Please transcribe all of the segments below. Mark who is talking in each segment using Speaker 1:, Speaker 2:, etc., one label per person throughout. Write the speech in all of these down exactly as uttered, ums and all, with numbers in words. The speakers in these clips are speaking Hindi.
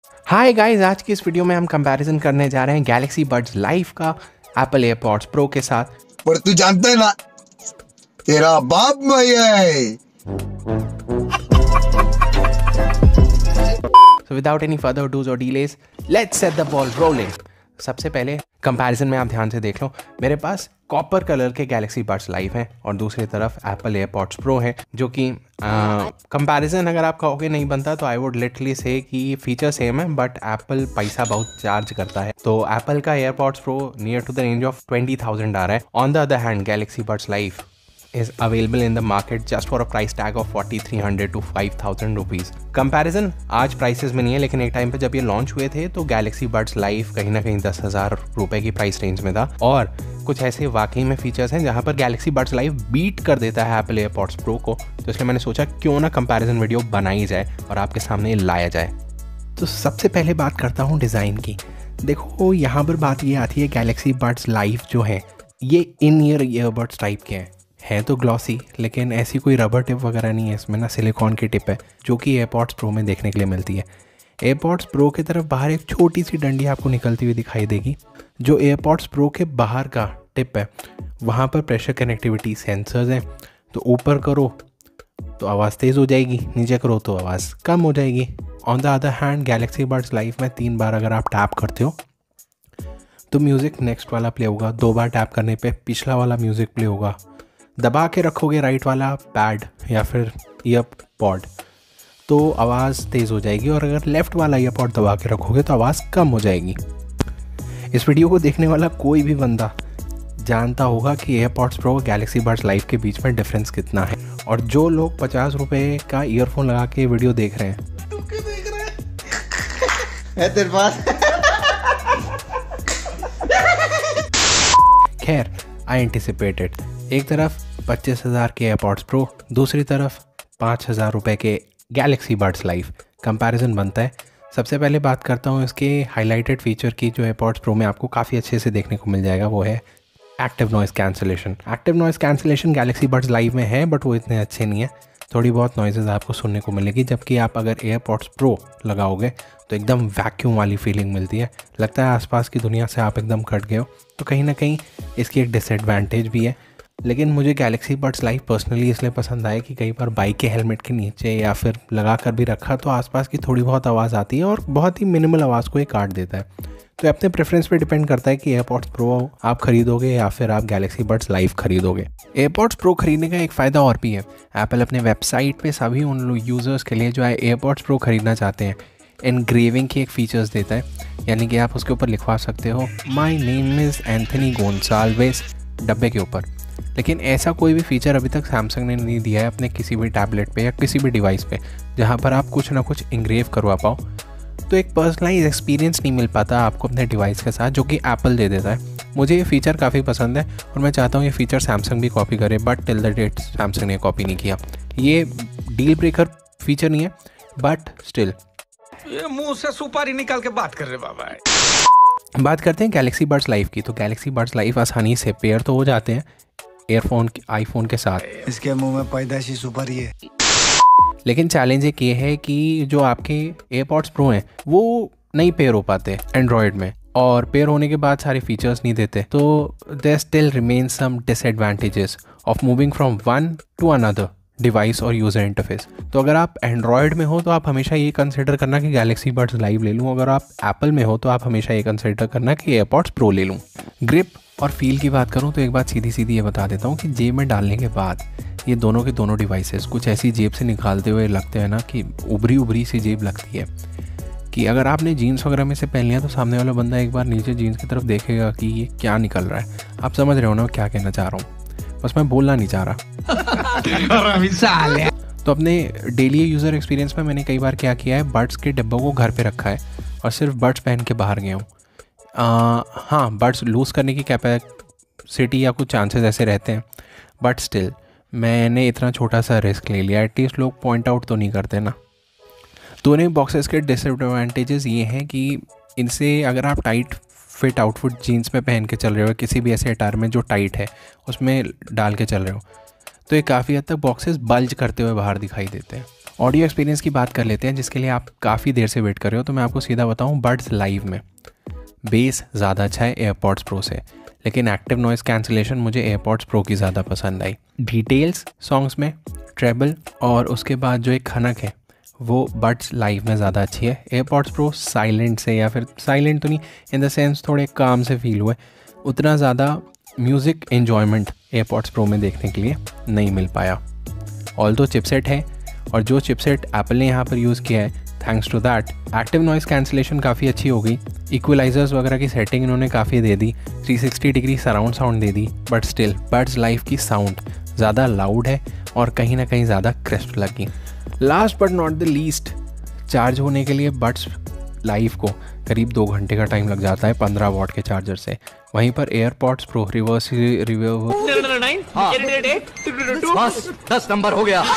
Speaker 1: हाय गाइस, आज की इस वीडियो में हम कंपैरिजन करने जा रहे हैं गैलेक्सी बड्स लाइव का एप्पल एयरपॉड्स प्रो के साथ।
Speaker 2: पर तू जानता है ना, तेरा बाप भैया है।
Speaker 1: So without any further do's or delays, let's set the ball rolling. सबसे पहले कंपैरिजन में आप ध्यान से देख लो, मेरे पास कॉपर कलर के गैलेक्सी बड्स लाइव हैं और दूसरी तरफ एप्पल एयरपॉड्स प्रो है, जो कि कंपैरिजन अगर आप कहोगे नहीं बनता तो आई वुड लिटरली से कि फीचर सेम है, बट एप्पल पैसा बहुत चार्ज करता है। तो एप्पल का AirPods Pro near to the range of twenty thousand आ रहा है। On the other hand Galaxy Buds Live is available in the market just for a price tag of forty-three hundred to five thousand rupees. Comparison आज प्राइसेस में नहीं है, लेकिन एक टाइम पे जब ये लॉन्च हुए थे तो गैलेक्सी बड्स लाइव कहीं ना कहीं दस हज़ार रुपए की प्राइस रेंज में था, और कुछ ऐसे वाकई में फीचर्स हैं जहां पर गैलेक्सी बड्स लाइव बीट कर देता है एप्पल एयरपॉड्स प्रो को। तो इसलिए मैंने सोचा क्यों ना कंपैरिजन वीडियो बनाई जाए और आपके सामने लाया जाए। तो सबसे पहले बात करता हूँ डिज़ाइन की। देखो, यहाँ पर बात ये आती है, गैलेक्सी बड्स लाइव जो है ये इन ईयर ईयरबड्स टाइप के हैं है तो ग्लॉसी, लेकिन ऐसी कोई रबर टिप वगैरह नहीं है इसमें, ना सिलिकॉन की टिप है जो कि एयरपॉड्स प्रो में देखने के लिए मिलती है। एयरपॉड्स प्रो की तरफ बाहर एक छोटी सी डंडी आपको निकलती हुई दिखाई देगी। जो एयरपॉड्स प्रो के बाहर का टिप है वहाँ पर प्रेशर कनेक्टिविटी सेंसर्स हैं, तो ऊपर करो तो आवाज़ तेज़ हो जाएगी, नीचे करो तो आवाज़ कम हो जाएगी। On the other hand Galaxy Buds Live में तीन बार अगर आप टैप करते हो तो म्यूज़िक नेक्स्ट वाला प्ले होगा, दो बार टैप करने पर पिछला वाला म्यूज़िक प्ले होगा। दबा के रखोगे राइट वाला पैड या फिर ईयर पॉड तो आवाज़ तेज़ हो जाएगी, और अगर लेफ़्ट वाला ईयर पॉड दबा के रखोगे तो आवाज़ कम हो जाएगी। इस वीडियो को देखने वाला कोई भी बंदा जानता होगा कि एयरपॉड्स प्रो और गैलेक्सी बड्स लाइव के बीच में डिफरेंस कितना है। और जो लोग पचास रुपये का ईयरफोन लगा के वीडियो देख रहे हैं,
Speaker 2: तू क्यों देख रहा है? है तेरे पास?
Speaker 1: खैर, आई एंटिसिपेटेड। एक तरफ पच्चीस हज़ार के एयरपॉड्स प्रो, दूसरी तरफ पाँच हज़ार रुपये के गैलेक्सी बड्स लाइव। कंपैरिजन बनता है। सबसे पहले बात करता हूँ इसके हाईलाइटेड फीचर की, जो एयरपॉड्स प्रो में आपको काफ़ी अच्छे से देखने को मिल जाएगा, वो है active noise cancellation. Active noise cancellation Galaxy Buds Live में है, बट वो इतने अच्छे नहीं है। थोड़ी बहुत नॉइज़ेस आपको सुनने को मिलेगी, जबकि आप अगर एयरपॉड्स प्रो लगाओगे तो एकदम वैक्यूम वाली फीलिंग मिलती है, लगता है आसपास की दुनिया से आप एकदम कट गए हो। तो कहीं ना कहीं इसकी एक डिसएडवांटेज भी है। लेकिन मुझे गैलेक्सी बड्स लाइव पर्सनली इसलिए पसंद आए कि कई बार बाइक के हेलमेट के नीचे या फिर लगा कर भी रखा तो आसपास की थोड़ी बहुत आवाज़ आती है, और बहुत ही मिनिमल आवाज़ को ये काट देता है। तो अपने प्रेफरेंस पे डिपेंड करता है कि एयरपॉड्स प्रो आप खरीदोगे या फिर आप गैलेक्सी बड्स लाइव खरीदोगे। एयरपॉड्स प्रो खरीदने का एक फ़ायदा और भी है, एप्पल अपने वेबसाइट पे सभी उन यूज़र्स के लिए जो है एयरपॉड्स प्रो खरीदना चाहते हैं, एनग्रेविंग की एक फ़ीचर्स देता है। यानी कि आप उसके ऊपर लिखवा सकते हो my name is Anthony Gonsalves डब्बे के ऊपर। लेकिन ऐसा कोई भी फीचर अभी तक सैमसंग ने नहीं दिया है अपने किसी भी टैबलेट पे या किसी भी डिवाइस पे जहाँ पर आप कुछ ना कुछ इंग्रेव करवा पाओ। तो एक पर्सनलाइज एक्सपीरियंस नहीं मिल पाता आपको अपने डिवाइस के साथ, जो कि एप्पल दे देता है। मुझे ये फ़ीचर काफ़ी पसंद है और मैं चाहता हूँ ये फ़ीचर सैमसंग भी कॉपी करे, but till the date Samsung ने कॉपी नहीं किया। ये डील ब्रेकर फीचर नहीं है, बट स्टिल
Speaker 3: ये मुंह से सुपारी निकाल के बात कर रहे बाबा।
Speaker 1: बात करते हैं गैलेक्सी बड्स लाइव की। तो गैलेक्सी बड्स लाइव आसानी से पेयर तो हो जाते हैं एयरफोन आईफोन के साथ,
Speaker 2: इसके मुंह में पैदाशी सुपारी है।
Speaker 1: लेकिन चैलेंज एक ये है कि जो आपके एयरपॉड्स प्रो हैं वो नहीं पेयर हो पाते एंड्रॉयड में, और पेयर होने के बाद सारे फीचर्स नहीं देते। तो there still remains some disadvantages of moving from one to another device और यूज़र इंटरफेस। तो अगर आप एंड्रॉयड में हो तो आप हमेशा ये कंसिडर करना कि गैलेक्सी बड्स लाइव ले लूँ, अगर आप एप्पल में हो तो आप हमेशा ये कंसिडर करना कि एयरपॉड्स प्रो ले लूँ। ग्रिप और फील की बात करूँ तो एक बात सीधी सीधी ये बता देता हूँ कि जेब में डालने के बाद ये दोनों के दोनों डिवाइसेस कुछ ऐसी जेब से निकालते हुए लगते हैं ना कि उभरी उभरी सी जेब लगती है, कि अगर आपने जीन्स वगैरह में से पहन लिया तो सामने वाला बंदा एक बार नीचे जीन्स की तरफ देखेगा कि ये क्या निकल रहा है। आप समझ रहे हो ना क्या कहना चाह रहा हूँ, बस मैं बोलना नहीं चाह रहा। तो अपने डेली यूज़र एक्सपीरियंस में मैंने कई बार क्या किया है, बड्स के डब्बों को घर पे रखा है और सिर्फ बड्स पहन के बाहर गया हूँ। हाँ, बड्स लूज़ करने की कैपेसिटी या कुछ चांसेस ऐसे रहते हैं, बट स्टिल मैंने इतना छोटा सा रिस्क ले लिया। एटलीस्ट लोग पॉइंट आउट तो नहीं करते ना। दोनों बॉक्सेस के डिसएडवांटेजेस ये हैं कि इनसे अगर आप टाइट फिट आउटफिट जीन्स में पहन के चल रहे हो, किसी भी ऐसे अटायर में जो टाइट है उसमें डाल के चल रहे हो, तो ये काफ़ी हद तक बॉक्सेस बल्ज करते हुए बाहर दिखाई देते हैं। ऑडियो एक्सपीरियंस की बात कर लेते हैं, जिसके लिए आप काफ़ी देर से वेट कर रहे हो। तो मैं आपको सीधा बताऊँ, बड्स लाइव में बेस ज़्यादा अच्छा है एयरपॉड्स प्रो से, लेकिन एक्टिव नॉइज़ कैंसिलेशन मुझे एयरपॉड्स प्रो की ज़्यादा पसंद आई। डिटेल्स सॉन्ग्स में, ट्रेबल और उसके बाद जो एक खनक है वो बड्स लाइव में ज़्यादा अच्छी है। एयरपॉड्स प्रो साइलेंट से, या फिर साइलेंट तो नहीं, इन द सेंस थोड़े काम से फील हुए, उतना ज़्यादा म्यूज़िक एन्जॉयमेंट एयरपॉड्स प्रो में देखने के लिए नहीं मिल पाया। ऑल दो चिपसेट है, और जो चिपसेट एप्पल ने यहाँ पर यूज़ किया है, thanks to that active noise cancellation काफ़ी अच्छी हो गई। इक्वलाइजर्स वगैरह की सेटिंग इन्होंने काफ़ी दे दी, three sixty degree surround sound दे दी, बट स्टिल बड्स लाइव की साउंड ज़्यादा लाउड है और कहीं ना कहीं ज़्यादा क्रिस्प लगी। Last but not the least, charge होने के लिए बड्स लाइव को करीब दो घंटे का टाइम लग जाता है पंद्रह वॉट के चार्जर से। वहीं पर एयरपॉड्स प्रो रिवर्स रिव्यू
Speaker 4: दस नंबर हो गया,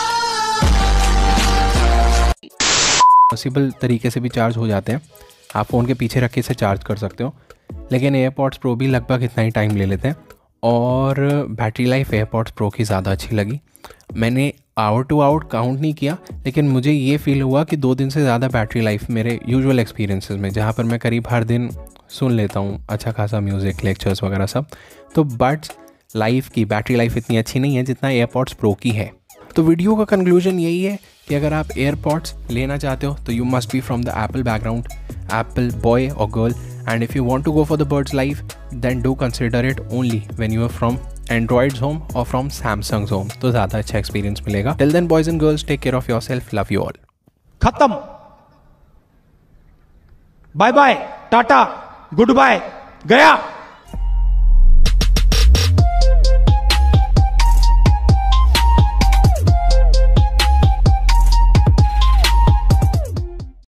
Speaker 1: पॉसिबल तरीके से भी चार्ज हो जाते हैं। आप फ़ोन के पीछे रख के इसे चार्ज कर सकते हो, लेकिन एयरपॉड्स प्रो भी लगभग इतना ही टाइम ले लेते हैं। और बैटरी लाइफ एयरपॉड्स प्रो की ज़्यादा अच्छी लगी। मैंने आवर टू आवर काउंट नहीं किया, लेकिन मुझे ये फील हुआ कि दो दिन से ज़्यादा बैटरी लाइफ मेरे यूजुअल एक्सपीरियंसेस में, जहाँ पर मैं करीब हर दिन सुन लेता हूँ अच्छा खासा म्यूज़िक, लेक्चर्स वगैरह सब, तो बड्स लाइफ की बैटरी लाइफ इतनी अच्छी नहीं है जितना एयरपॉड्स प्रो की है। तो वीडियो का कंक्लूजन यही है कि अगर आप एयरपॉड्स लेना चाहते हो तो you must be from the Apple background, Apple boy और girl, and if you want to go for the buds life then do consider it only when you are from Android's home और फ्रॉम सैमसंग्स होम, तो ज़्यादा अच्छा एक्सपीरियंस मिलेगा। Till then boys and girls, take care of yourself, love you all.
Speaker 5: खत्म, bye bye, tata, goodbye, गया।